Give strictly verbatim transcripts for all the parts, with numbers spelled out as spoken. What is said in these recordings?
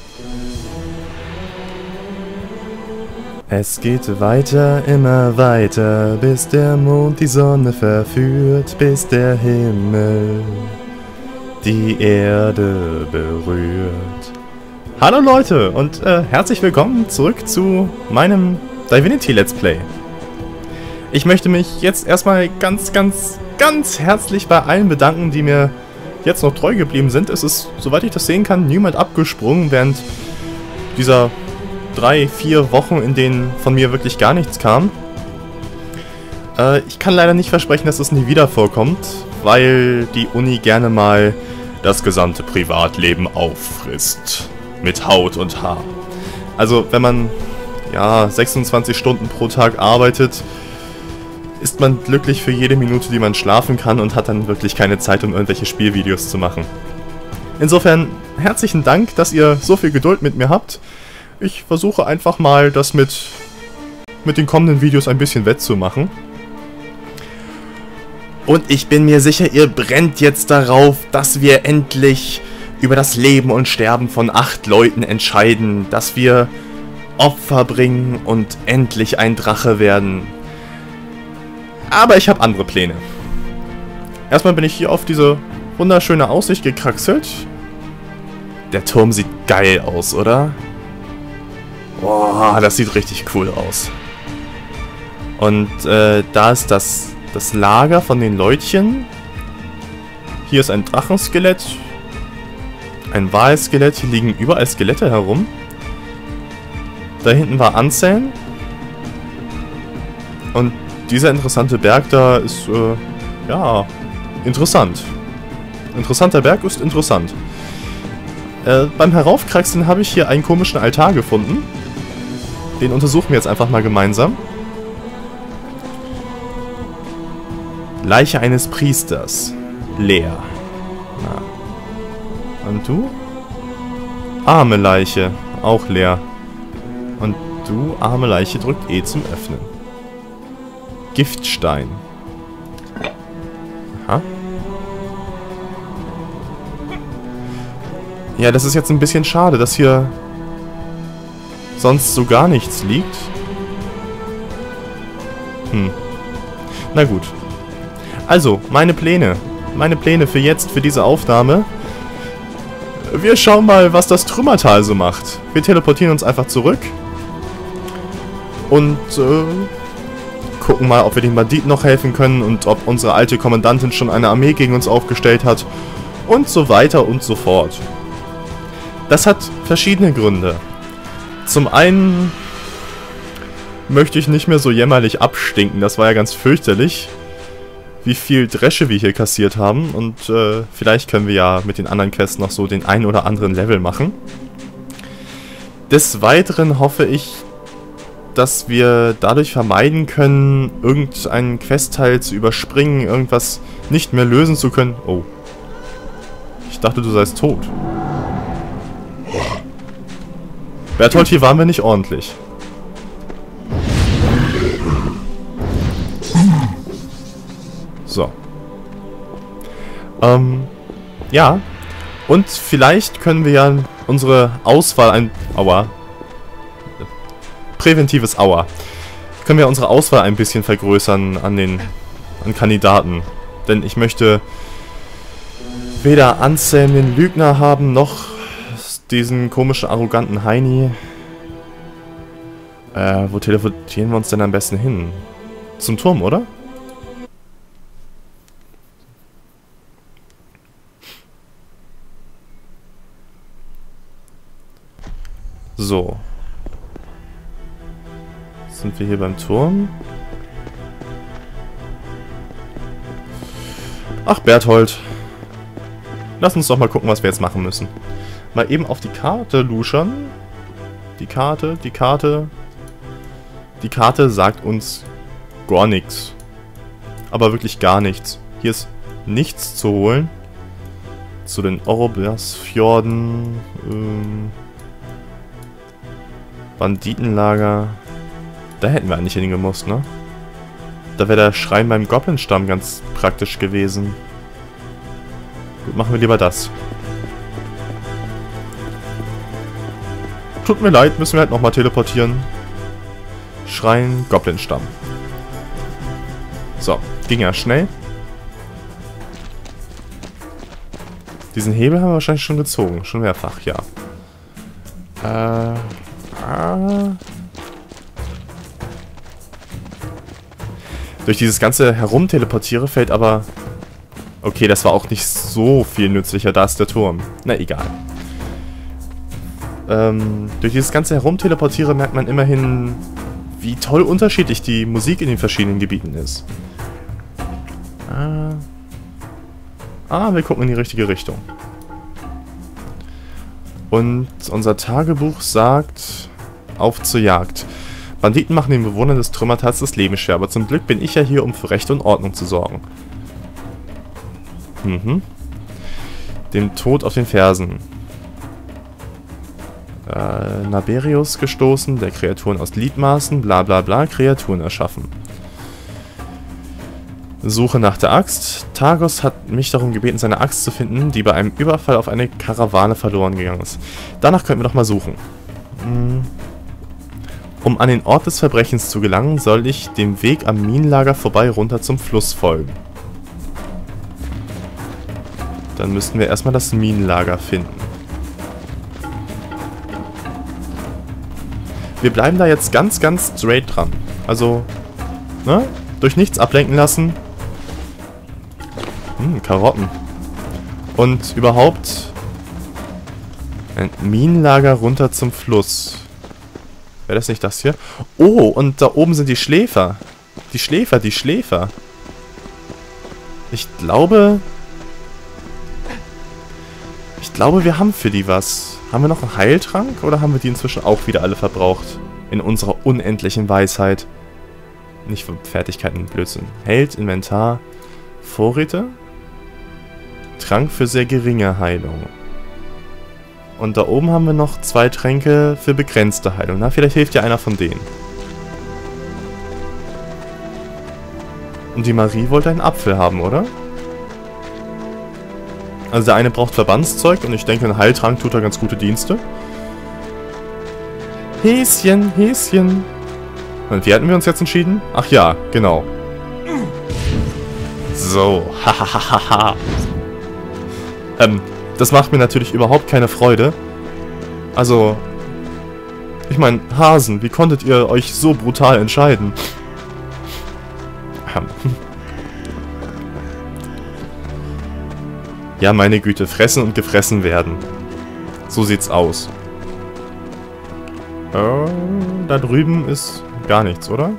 Es geht weiter, immer weiter, bis der Mond die Sonne verführt, bis der Himmel die Erde berührt. Hallo Leute und äh, herzlich willkommen zurück zu meinem Divinity Let's Play. Ich möchte mich jetzt erstmal ganz, ganz, ganz herzlich bei allen bedanken, die mir jetzt noch treu geblieben sind. Es ist, soweit ich das sehen kann, niemand abgesprungen während dieser drei, vier Wochen, in denen von mir wirklich gar nichts kam. Äh, ich kann leider nicht versprechen, dass es nie wieder vorkommt, weil die Uni gerne mal das gesamte Privatleben auffrisst. Mit Haut und Haar. Also, wenn man ja sechsundzwanzig Stunden pro Tag arbeitet, ist man glücklich für jede Minute, die man schlafen kann und hat dann wirklich keine Zeit, um irgendwelche Spielvideos zu machen. Insofern herzlichen Dank, dass ihr so viel Geduld mit mir habt. Ich versuche einfach mal, das mit, mit den kommenden Videos ein bisschen wettzumachen. Und ich bin mir sicher, ihr brennt jetzt darauf, dass wir endlich über das Leben und Sterben von acht Leuten entscheiden, dass wir Opfer bringen und endlich ein Drache werden. Aber ich habe andere Pläne. Erstmal bin ich hier auf diese wunderschöne Aussicht gekraxelt. Der Turm sieht geil aus, oder? Boah, das sieht richtig cool aus. Und äh, da ist das, das Lager von den Leutchen. Hier ist ein Drachenskelett. Ein Walskelett. Hier liegen überall Skelette herum. Da hinten war Anselm. Und dieser interessante Berg da ist, äh, ja, interessant. Interessanter Berg ist interessant. Äh, beim Heraufkraxeln habe ich hier einen komischen Altar gefunden. Den untersuchen wir jetzt einfach mal gemeinsam. Leiche eines Priesters. Leer. Na. Und du? Arme Leiche. Auch leer. Und du, arme Leiche, drückt E zum Öffnen. Giftstein. Aha. Ja, das ist jetzt ein bisschen schade, dass hier sonst so gar nichts liegt. Hm. Na gut. Also, meine Pläne. Meine Pläne für jetzt, für diese Aufnahme. Wir schauen mal, was das Trümmertal so macht. Wir teleportieren uns einfach zurück. Und, äh, gucken mal, ob wir den Banditen noch helfen können und ob unsere alte Kommandantin schon eine Armee gegen uns aufgestellt hat. Und so weiter und so fort. Das hat verschiedene Gründe. Zum einen möchte ich nicht mehr so jämmerlich abstinken. Das war ja ganz fürchterlich, wie viel Dresche wir hier kassiert haben. Und äh, vielleicht können wir ja mit den anderen Quests noch so den einen oder anderen Level machen. Des Weiteren hoffe ich, dass wir dadurch vermeiden können, irgendeinen Questteil zu überspringen, irgendwas nicht mehr lösen zu können. Oh. Ich dachte, du seist tot. Berthold, hier waren wir nicht ordentlich. So. Ähm, ja. Und vielleicht können wir ja unsere Auswahl ein... Aua. Präventives Aua. Können wir unsere Auswahl ein bisschen vergrößern an den an Kandidaten. Denn ich möchte weder Anselm den Lügner haben, noch diesen komischen, arroganten Heini. Äh, wo teleportieren wir uns denn am besten hin? Zum Turm, oder? So. Sind wir hier beim Turm? Ach, Berthold. Lass uns doch mal gucken, was wir jetzt machen müssen. Mal eben auf die Karte luschern. Die Karte, die Karte. Die Karte sagt uns gar nichts. Aber wirklich gar nichts. Hier ist nichts zu holen. Zu den Oroblas-Fjorden. Ähm, Banditenlager. Da hätten wir eigentlich hingemusst, ne? Da wäre der Schrein beim Goblin-Stamm ganz praktisch gewesen. Gut, machen wir lieber das. tut mir leid, müssen wir halt nochmal teleportieren. Schrein, Goblin-Stamm. So, ging ja schnell. Diesen Hebel haben wir wahrscheinlich schon gezogen. Schon mehrfach, ja. Äh... Ah. Durch dieses ganze Herumteleportiere fällt aber... Okay, das war auch nicht so viel nützlicher. Da ist der Turm. Na, egal. Ähm, durch dieses ganze Herumteleportiere merkt man immerhin, wie toll unterschiedlich die Musik in den verschiedenen Gebieten ist. Ah, ah wir gucken in die richtige Richtung. Und unser Tagebuch sagt... Auf zur Jagd. Banditen machen den Bewohnern des Trümmertals das Leben schwer, aber zum Glück bin ich ja hier, um für Recht und Ordnung zu sorgen. Mhm. Dem Tod auf den Fersen. Äh, Naberius gestoßen, der Kreaturen aus Gliedmaßen, bla bla bla, Kreaturen erschaffen. Suche nach der Axt. Targos hat mich darum gebeten, seine Axt zu finden, die bei einem Überfall auf eine Karawane verloren gegangen ist. Danach könnten wir doch mal suchen. Hm. Um an den Ort des Verbrechens zu gelangen, soll ich dem Weg am Minenlager vorbei runter zum Fluss folgen. Dann müssten wir erstmal das Minenlager finden. Wir bleiben da jetzt ganz, ganz straight dran. Also, ne? Durch nichts ablenken lassen. Hm, Karotten. Und überhaupt ein Minenlager runter zum Fluss. Wäre das nicht das hier? Oh, und da oben sind die Schläfer. Die Schläfer, die Schläfer. Ich glaube... Ich glaube, wir haben für die was. Haben wir noch einen Heiltrank? Oder haben wir die inzwischen auch wieder alle verbraucht? In unserer unendlichen Weisheit. Nicht für Fertigkeiten, Blödsinn. Held, Inventar, Vorräte. Trank für sehr geringe Heilung. Und da oben haben wir noch zwei Tränke für begrenzte Heilung. Na, vielleicht hilft ja einer von denen. Und die Marie wollte einen Apfel haben, oder? Also der eine braucht Verbandszeug und ich denke, ein Heiltrank tut da ganz gute Dienste. Häschen, Häschen. Und wie hatten wir uns jetzt entschieden? Ach ja, genau. So, hahaha. ähm, das macht mir natürlich überhaupt keine Freude. Also, ich meine, Hasen, wie konntet ihr euch so brutal entscheiden? Ja, meine Güte, fressen und gefressen werden. So sieht's aus. Äh, da drüben ist gar nichts, oder?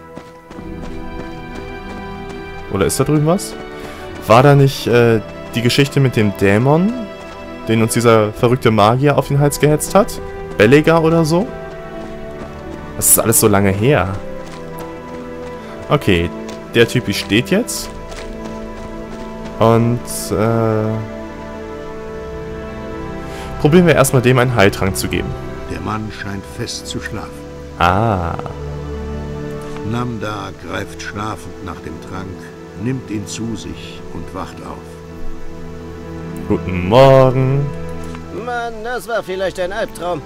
Oder ist da drüben was? War da nicht äh, die Geschichte mit dem Dämon, den uns dieser verrückte Magier auf den Hals gehetzt hat? Belegar oder so? Das ist alles so lange her. Okay, der Typ steht jetzt. Und, äh... probieren wir erstmal dem einen Heiltrank zu geben. Der Mann scheint fest zu schlafen. Ah. Namda greift schlafend nach dem Trank, nimmt ihn zu sich und wacht auf. Guten Morgen. Mann, das war vielleicht ein Albtraum.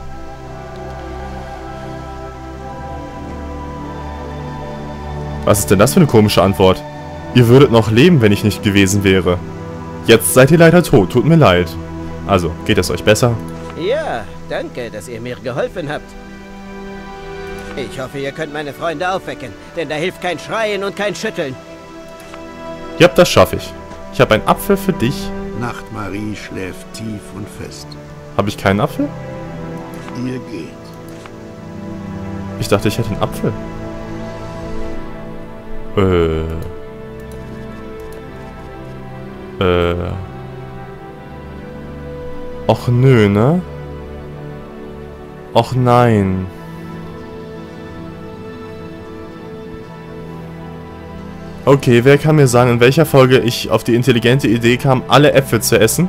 Was ist denn das für eine komische Antwort? Ihr würdet noch leben, wenn ich nicht gewesen wäre. Jetzt seid ihr leider tot, tut mir leid. Also, geht es euch besser? Ja, danke, dass ihr mir geholfen habt. Ich hoffe, ihr könnt meine Freunde aufwecken, denn da hilft kein Schreien und kein Schütteln. Ja, das schaffe ich. Ich habe einen Apfel für dich. Nachtmarie schläft tief und fest. Habe ich keinen Apfel? Ihr geht. Ich dachte, ich hätte einen Apfel. Äh. Äh. Och nö, ne? Och nein. Okay, wer kann mir sagen, in welcher Folge ich auf die intelligente Idee kam, alle Äpfel zu essen?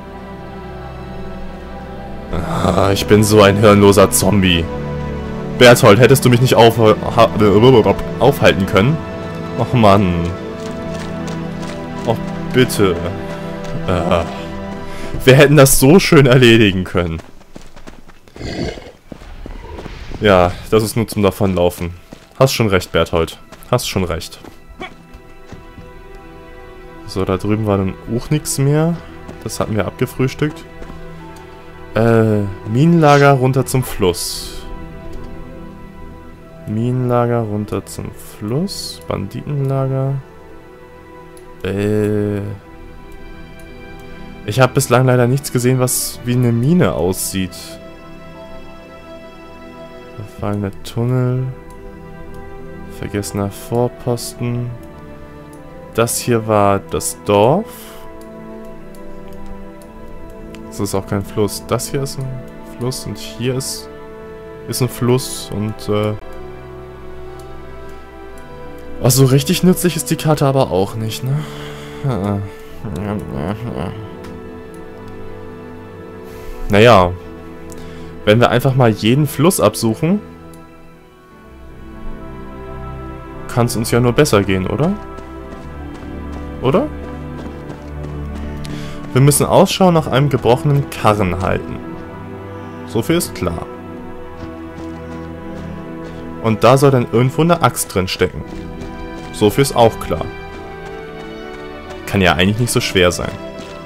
Ah, ich bin so ein hirnloser Zombie. Berthold, hättest du mich nicht auf, aufhalten können? Och Mann. Och bitte. Äh, wir hätten das so schön erledigen können. Ja, das ist nur zum Davonlaufen. Hast schon recht, Berthold. Hast schon recht. So, da drüben war dann auch nichts mehr. Das hatten wir abgefrühstückt. Äh, Minenlager runter zum Fluss. Minenlager runter zum Fluss. Banditenlager. Äh... Ich habe bislang leider nichts gesehen, was wie eine Mine aussieht. Verfallener Tunnel. Vergessener Vorposten. Das hier war das Dorf. Das ist auch kein Fluss. Das hier ist ein Fluss und hier ist, ist ein Fluss und äh... Ach, so richtig nützlich ist die Karte aber auch nicht, ne? Naja, wenn wir einfach mal jeden Fluss absuchen, kann es uns ja nur besser gehen, oder? Oder? Wir müssen Ausschau nach einem gebrochenen Karren halten. So viel ist klar. Und da soll dann irgendwo eine Axt drin stecken. So viel ist auch klar. Kann ja eigentlich nicht so schwer sein.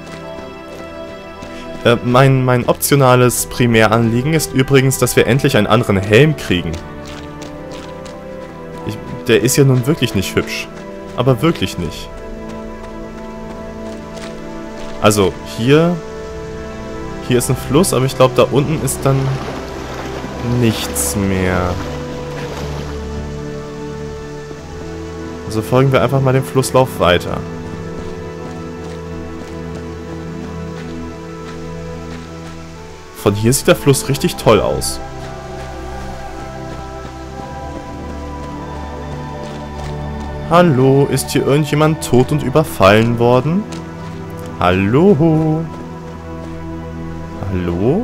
Äh, mein, mein optionales Primäranliegen ist übrigens, dass wir endlich einen anderen Helm kriegen. Ich, der ist ja nun wirklich nicht hübsch. Aber wirklich nicht. Also, hier... Hier ist ein Fluss, aber ich glaube, da unten ist dann nichts mehr. Also folgen wir einfach mal dem Flusslauf weiter. Von hier sieht der Fluss richtig toll aus. Hallo, ist hier irgendjemand tot und überfallen worden? Hallo? Hallo?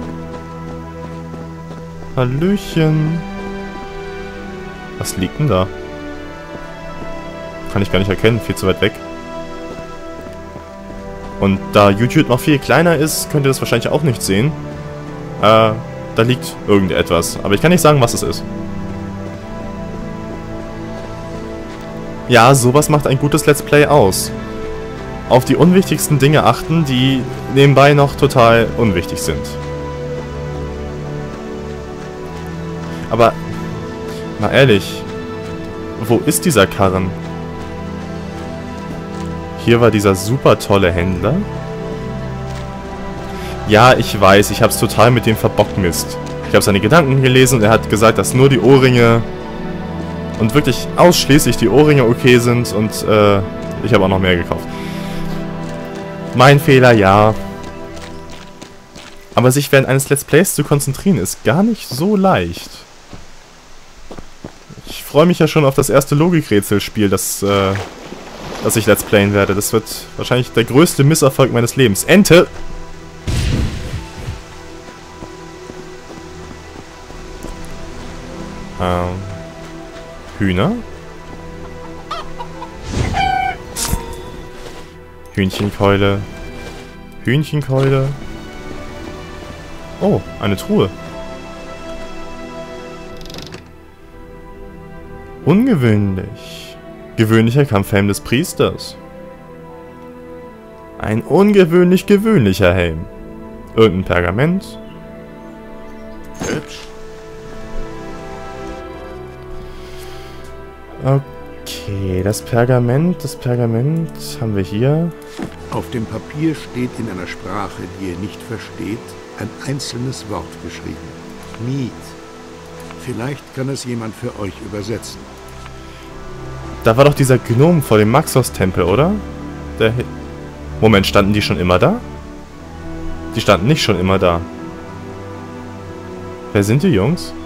Hallöchen? Was liegt denn da? Kann ich gar nicht erkennen, viel zu weit weg. Und da YouTube noch viel kleiner ist, könnt ihr das wahrscheinlich auch nicht sehen. Äh, da liegt irgendetwas. Aber ich kann nicht sagen, was es ist. Ja, sowas macht ein gutes Let's Play aus. Auf die unwichtigsten Dinge achten, die nebenbei noch total unwichtig sind. Aber, mal ehrlich, wo ist dieser Karren? Hier war dieser super tolle Händler. Ja, ich weiß, ich hab's total mit dem verbockmist. Ich habe seine Gedanken gelesen und er hat gesagt, dass nur die Ohrringe und wirklich ausschließlich die Ohrringe okay sind und äh, ich habe auch noch mehr gekauft. Mein Fehler, ja. Aber sich während eines Let's Plays zu konzentrieren, ist gar nicht so leicht. Ich freue mich ja schon auf das erste Logikrätselspiel, das, äh, das ich Let's Playen werde. Das wird wahrscheinlich der größte Misserfolg meines Lebens. Ente! Ähm, Hühner? Hühnchenkeule. Hühnchenkeule. Oh, eine Truhe. Ungewöhnlich. Gewöhnlicher Kampfhelm des Priesters. Ein ungewöhnlich gewöhnlicher Helm. Irgendein Pergament. Hübsch. Okay, das Pergament, das Pergament haben wir hier. Auf dem Papier steht in einer Sprache, die ihr nicht versteht, ein einzelnes Wort geschrieben. Miet. Vielleicht kann es jemand für euch übersetzen. Da war doch dieser Gnom vor dem Maxos-Tempel, oder? Der He Moment, standen die schon immer da? Die standen nicht schon immer da. Wer sind die Jungs?